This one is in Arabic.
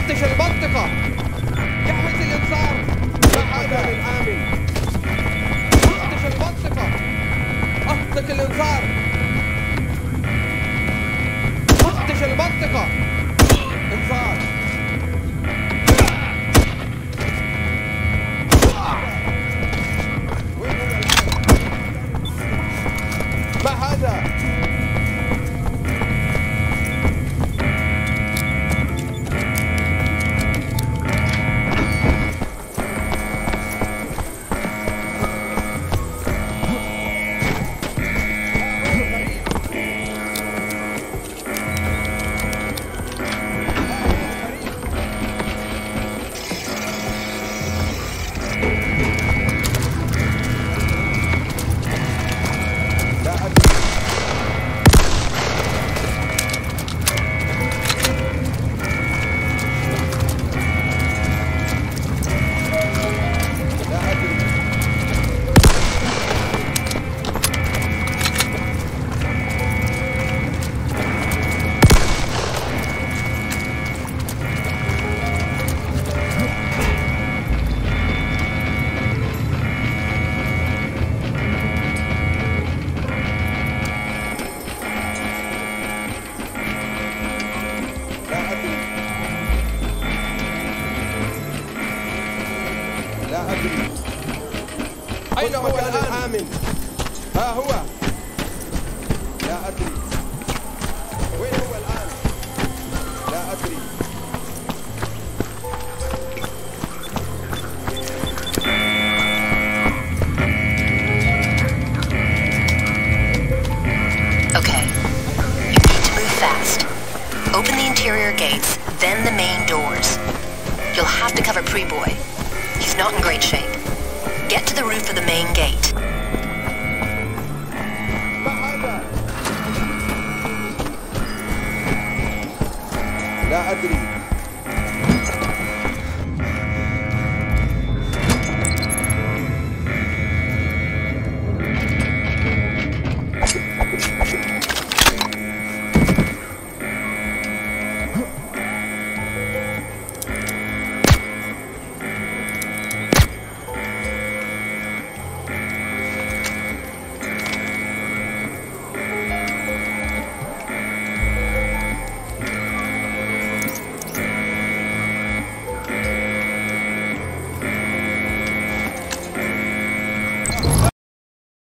فتش المنطقة. جهز الإنذار. ما هذا الآمن. فتش المنطقة. أطلق الإنذار. فتش المنطقة. إنذار. ما هذا؟ لا أدري. أين هو الآن؟ ها هو. لا أدري. وين هو الآن؟ لا أدري. Okay. You need to move fast. Open the interior gates, then the main doors. You'll have to cover Preboy. He's not in great shape. Get to the roof of the main gate. لا أدري.